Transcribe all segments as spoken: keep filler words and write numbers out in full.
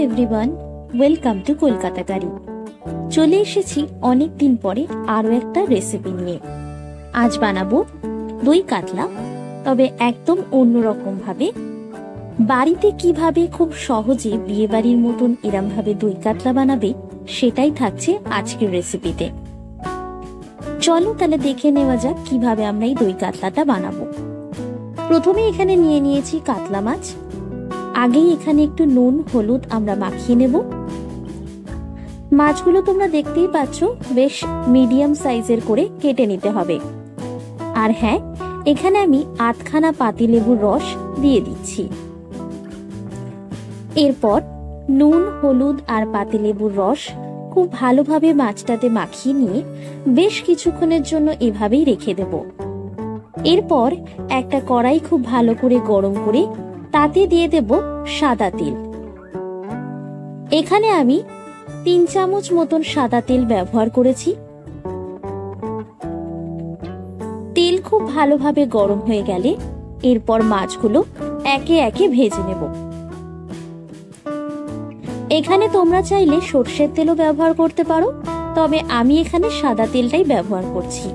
Everyone, welcome to Kolkata curry. চলে এসেছি অনেক দিন পরে আরও একটা রেসিপি নিয়ে। আজ বানাবো দই কাতলা, তবে একদম অন্যরকম ভাবে। বাড়িতে কিভাবে খুব সহজে বিয়ে বাড়ির মতন এরম ভাবে দই কাতলা বানাবে সেটাই থাকছে আজকের রেসিপিতে। চলো তাহলে দেখে নেওয়া যাক কিভাবে আমরা এই দই কাতলাটা বানাবো। প্রথমে এখানে নিয়ে নিয়েছি কাতলা মাছ। আগেই এখানে একটু নুন হলুদ আমরা মাখিয়ে নেব। মাছগুলো তোমরা দেখতেই পাচ্ছ, বেশ মিডিয়াম সাইজের করে কেটে নিতে হবে। আর হ্যাঁ, এখানে আমি আধখানা পাতিলেবুর রস দিয়ে দিচ্ছি। এরপর নুন হলুদ আর পাতিলেবুর রস খুব ভালোভাবে মাছটাতে মাখিয়ে নিয়ে বেশ কিছুক্ষণের জন্য এভাবেই রেখে দেব। এরপর একটা কড়াই খুব ভালো করে গরম করে তাতে দিয়ে দেব সাদা তেল। এখানে আমি তিন চামচ মতন সাদা তেল ব্যবহার করেছি। তেল খুব ভালোভাবে গরম হয়ে গেলে এরপর মাছগুলো একে একে ভেজে নেব। এখানে তোমরা চাইলে সর্ষের তেলও ব্যবহার করতে পারো, তবে আমি এখানে সাদা তেলটাই ব্যবহার করছি।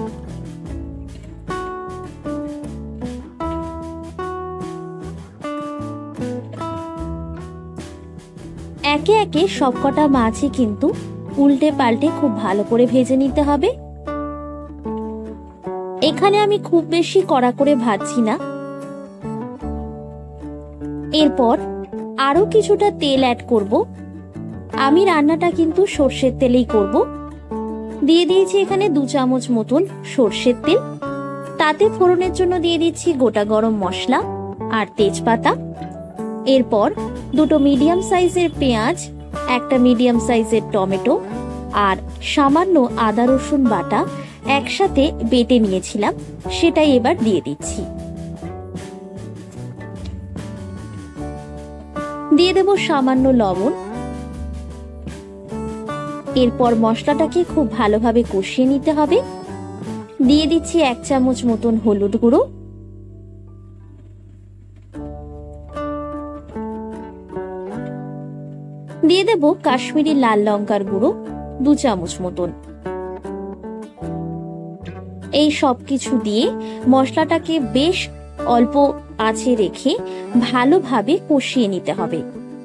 একে একে সবকটা মাছই কিন্তু উল্টে পাল্টে খুব ভালো করে ভেজে নিতে হবে। এখানে আমি খুব বেশি কড়া করে ভাজছি না। এরপর আরো কিছুটা তেল অ্যাড করব। আমি রান্নাটা কিন্তু সর্ষের তেলেই করব। দিয়ে দিয়েছি এখানে দু চামচ মতন সর্ষের তেল। তাতে ফোড়নের জন্য দিয়ে দিচ্ছি গোটা গরম মশলা আর তেজপাতা। এরপর দুটো মিডিয়াম সাইজের পেঁয়াজ, একটা মিডিয়াম সাইজের টমেটো আর সামান্য আদা রসুন বাটা একসাথে বেটে নিয়েছিলাম, সেটাই এবার দিয়ে দিচ্ছি। দিয়ে দেব সামান্য লবণ। এরপর মশলাটাকে খুব ভালোভাবে কষিয়ে নিতে হবে। দিয়ে দিচ্ছি এক চামচ মতন হলুদ গুঁড়ো, দিয়ে দেব কাশ্মীরি লাল লঙ্কার গুঁড়ো দু চামচ মতন। এই সব কিছু দিয়ে মশলাটাকে বেশ অল্প আঁচে রেখে ভালোভাবে কষিয়ে নিতে হবে।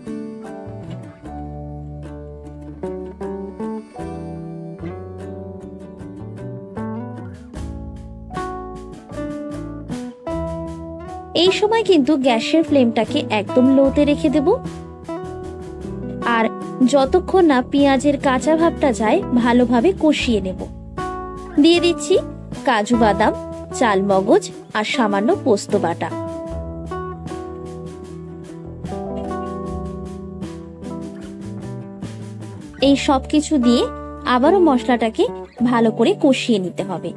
এই সময় কিন্তু গ্যাসের ফ্লেমটাকে একদম লোতে রেখে দেব। আর যতক্ষণ না পেঁয়াজের কাঁচা ভাবটা যায় ভালোভাবে কষিয়ে নেব। দিয়ে দিচ্ছি কাজু বাদাম, চাল মগজ আর সামান্য পোস্ত বাটা। এই সব কিছু দিয়ে আবারও মশলাটাকে ভালো করে কষিয়ে নিতে হবে।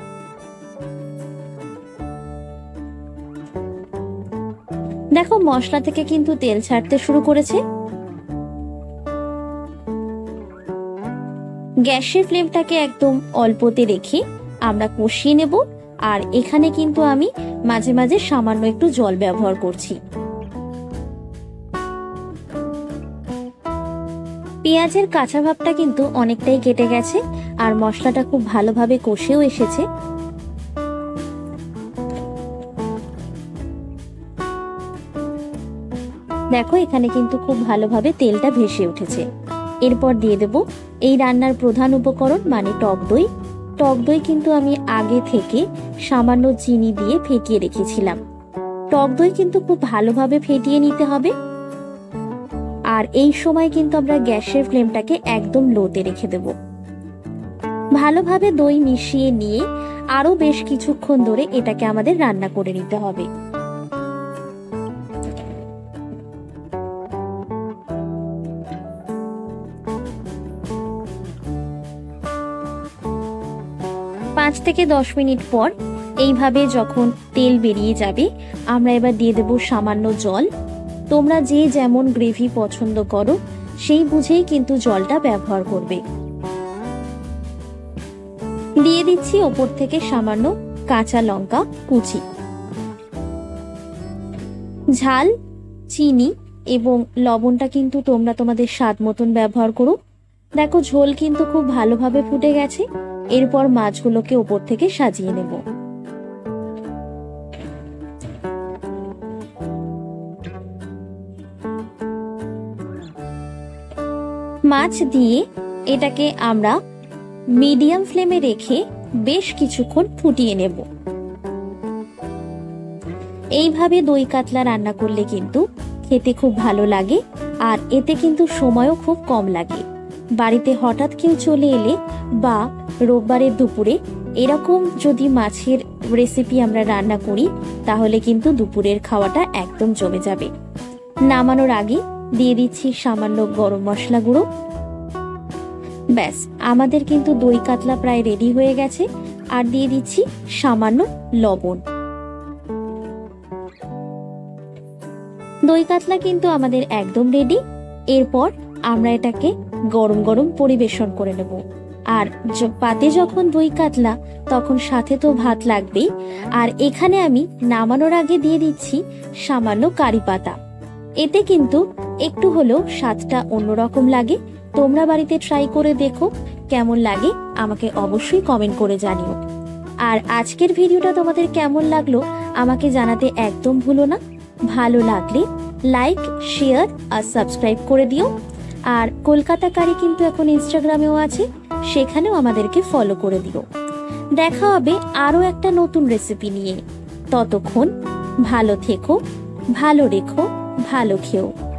দেখো, মশলা থেকে কিন্তু তেল ছাড়তে শুরু করেছে। গ্যাসের ফ্লেমটাকে একদম অল্পতে রেখে আমরা কষিয়ে নেব। আর এখানে কিন্তু আমি মাঝে মাঝে সামান্য একটু জল ব্যবহার করছি। পেঁয়াজের কাঁচা ভাবটা কিন্তু অনেকটাই কেটে গেছে আর মশলাটা খুব ভালোভাবে কষেও এসেছে। দেখো, এখানে কিন্তু খুব ভালোভাবে তেলটা ভেসে উঠেছে। এরপর দিয়ে দেব এই রান্নার প্রধান উপকরণ, মানে টক দই। টক দই কিন্তু আমি আগে থেকে সামান্য চিনি দিয়ে ফেটিয়ে রেখেছিলাম। টক দই কিন্তু খুব ভালোভাবে ফেটিয়ে নিতে হবে। আর এই সময় কিন্তু আমরা গ্যাসের ফ্লেমটাকে একদম লোতে রেখে দেব। ভালোভাবে দই মিশিয়ে নিয়ে আরো বেশ কিছুক্ষণ ধরে এটাকে আমাদের রান্না করে নিতে হবে। পাঁচ থেকে দশ মিনিট পর এইভাবে যখন তেল বেরিয়ে যাবে, আমরা এবার দিয়ে দেব সামান্য জল। তোমরা যে যেমন গ্রেভি পছন্দ করো সেই বুঝেই কিন্তু জলটা ব্যবহার করবে। দিয়ে দিচ্ছি ওপর থেকে সামান্য কাঁচা লঙ্কা কুচি। ঝাল, চিনি এবং লবণটা কিন্তু তোমরা তোমাদের স্বাদ মতন ব্যবহার করো। দেখো ঝোল কিন্তু খুব ভালোভাবে ফুটে গেছে। এরপর মাছগুলোকে উপর থেকে সাজিয়ে নেব। মাছ দিয়ে এটাকে আমরা মিডিয়াম ফ্লেমে রেখে বেশ কিছুক্ষণ ফুটিয়ে নেব। এইভাবে দই কাতলা রান্না করলে কিন্তু খেতে খুব ভালো লাগে, আর এতে কিন্তু সময়ও খুব কম লাগে। বাড়িতে হঠাৎ কেউ চলে এলে বা রোববারের দুপুরে এরকম যদি মাছের রেসিপি আমরা রান্না করি, তাহলে কিন্তু দুপুরের খাওয়াটা একদম জমে যাবে। নামানোর আগে দিয়ে দিচ্ছি সামান্য গরম মশলা গুঁড়ো। ব্যাস, আমাদের কিন্তু দই কাতলা প্রায় রেডি হয়ে গেছে। আর দিয়ে দিচ্ছি সামান্য লবণ। দই কাতলা কিন্তু আমাদের একদম রেডি। এরপর আমরা এটাকে গরম গরম পরিবেশন করে নেব। আর পাতে যখন দই কাতলা, তখন সাথে তো ভাত লাগবেই। আর এখানে আমি নামানোর আগে দিয়ে দিচ্ছি সামান্য কারি পাতা। এতে কিন্তু একটু হলেও স্বাদটা অন্যরকম লাগে। তোমরা বাড়িতে ট্রাই করে দেখো, কেমন লাগে আমাকে অবশ্যই কমেন্ট করে জানিও। আর আজকের ভিডিওটা তোমাদের কেমন লাগলো আমাকে জানাতে একদম ভুলো না। ভালো লাগলে লাইক, শেয়ার আর সাবস্ক্রাইব করে দিও। আর কলকাতা কারি কিন্তু এখন ইনস্টাগ্রামেও আছে, সেখানেও আমাদেরকে ফলো করে দিও। দেখা হবে আরও একটা নতুন রেসিপি নিয়ে। ততক্ষণ ভালো থেকো, ভালো রেখো, ভালো খেও।